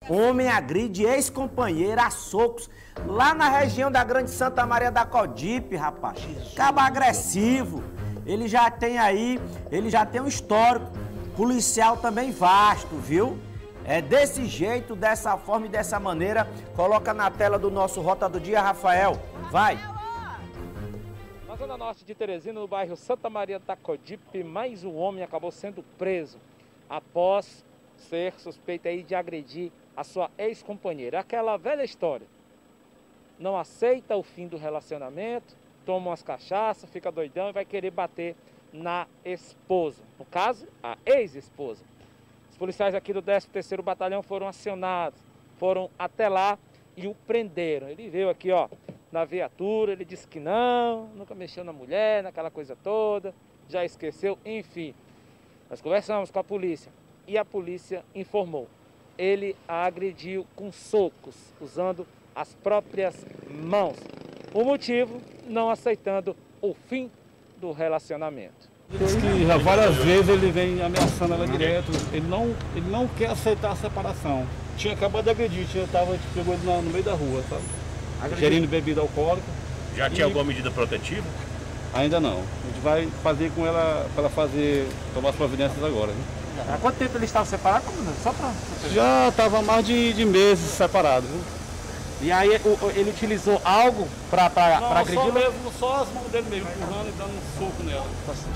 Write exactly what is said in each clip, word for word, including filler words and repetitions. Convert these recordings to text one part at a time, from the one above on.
Homem agride ex-companheira a socos lá na região da Grande Santa Maria da Codipe, rapaz. Caba agressivo. Ele já tem aí, ele já tem um histórico policial também vasto, viu? É desse jeito, dessa forma e dessa maneira. Coloca na tela do nosso Rota do Dia, Rafael. Vai. Na zona norte de Teresina, no bairro Santa Maria da Codipe, mais um homem acabou sendo preso após ser suspeito aí de agredir a sua ex-companheira. Aquela velha história. Não aceita o fim do relacionamento, toma umas cachaças, fica doidão e vai querer bater na esposa. No caso, a ex-esposa. Os policiais aqui do décimo terceiro Batalhão foram acionados, foram até lá e o prenderam. Ele veio aqui, ó, na viatura, ele disse que não, nunca mexeu na mulher, naquela coisa toda, já esqueceu, enfim. Nós conversamos com a polícia e a polícia informou. Ele a agrediu com socos, usando as próprias mãos. O motivo, não aceitando o fim do relacionamento. Ele diz que já várias vezes ele vem ameaçando ela direto, ele não, ele não quer aceitar a separação. Tinha acabado de agredir, tinha, tava, pegou ele no meio da rua, sabe? Gerindo bebida alcoólica. Já tinha alguma medida protetiva? Ainda não. A gente vai fazer com ela, para ela fazer, tomar as providências agora. Né? Há quanto tempo ele estava separado? Só para... Já estava mais de, de meses separado. Viu? E aí ele utilizou algo para agredir? Só mesmo, só as mãos dele mesmo, empurrando e dando um soco nela.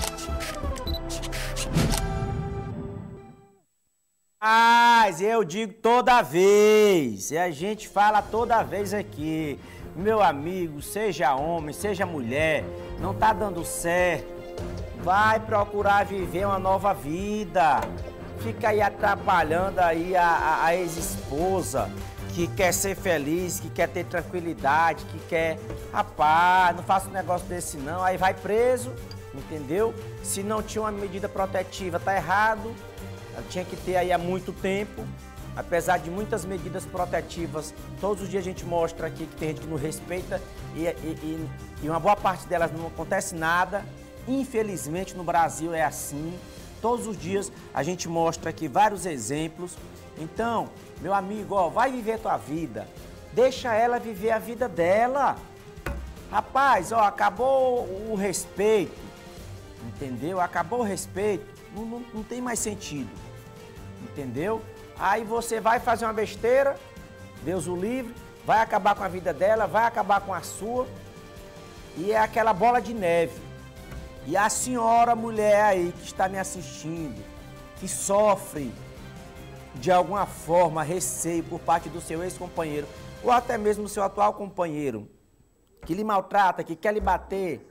Mas eu digo toda vez, e a gente fala toda vez aqui, meu amigo, seja homem, seja mulher, não tá dando certo, vai procurar viver uma nova vida, fica aí atrapalhando aí a, a, a ex-esposa, que quer ser feliz, que quer ter tranquilidade, que quer, rapaz, não faça um negócio desse não, aí vai preso, entendeu? Se não tinha uma medida protetiva, tá errado. Tinha que ter aí há muito tempo, apesar de muitas medidas protetivas, todos os dias a gente mostra aqui que tem gente que não respeita e, e, e, e uma boa parte delas não acontece nada. Infelizmente no Brasil é assim, todos os dias a gente mostra aqui vários exemplos. Então, meu amigo, ó, vai viver tua vida, deixa ela viver a vida dela. Rapaz, ó, acabou o respeito, entendeu? Acabou o respeito, não, não, não tem mais sentido. Entendeu? Aí você vai fazer uma besteira, Deus o livre, vai acabar com a vida dela, vai acabar com a sua, e é aquela bola de neve. E a senhora mulher aí que está me assistindo, que sofre de alguma forma receio por parte do seu ex-companheiro, ou até mesmo do seu atual companheiro, que lhe maltrata, que quer lhe bater,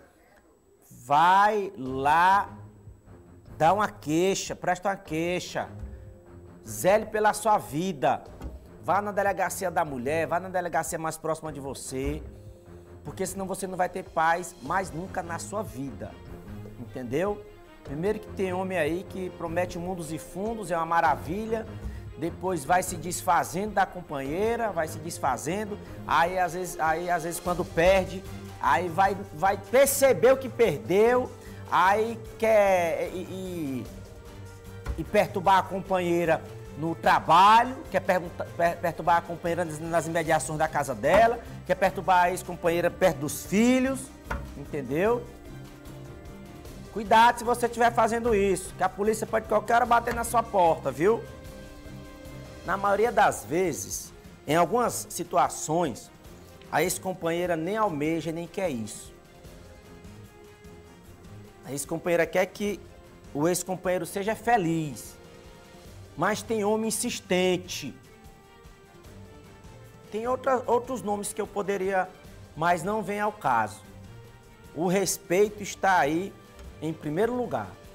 vai lá dar uma queixa, presta uma queixa. Zele pela sua vida, vá na delegacia da mulher, vá na delegacia mais próxima de você, porque senão você não vai ter paz mais nunca na sua vida, entendeu? Primeiro que tem homem aí que promete mundos e fundos, é uma maravilha, depois vai se desfazendo da companheira, vai se desfazendo, aí às vezes, aí, às vezes quando perde, aí vai, vai perceber o que perdeu, aí quer e, e, e perturbar a companheira no trabalho, quer perturbar a companheira nas imediações da casa dela, quer perturbar a ex-companheira perto dos filhos, entendeu? Cuidado se você estiver fazendo isso, que a polícia pode qualquer hora bater na sua porta, viu? Na maioria das vezes, em algumas situações, a ex-companheira nem almeja, nem quer isso. A ex-companheira quer que o ex-companheiro seja feliz. Mas tem homem insistente. Tem outra, outros nomes que eu poderia, mas não vem ao caso. O respeito está aí em primeiro lugar.